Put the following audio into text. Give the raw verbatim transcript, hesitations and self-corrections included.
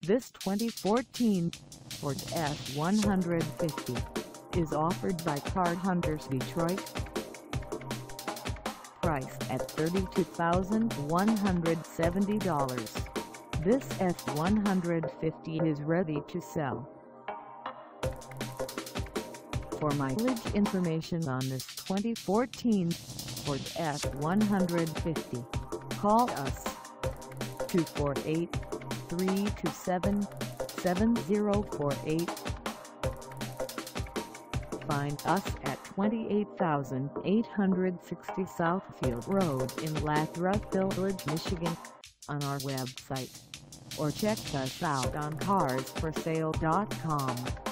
This twenty fourteen Ford F one fifty is offered by Car Hunters Detroit. Priced at thirty-two thousand one hundred seventy dollars, this F one fifty is ready to sell. For mileage information on this twenty fourteen Ford F one fifty, call us two four eight, three two seven, seven zero four eight. Find us at twenty-eight thousand eight hundred sixty Southfield Road in Lathrop Village, Michigan, on our website, or check us out on cars for sale dot com.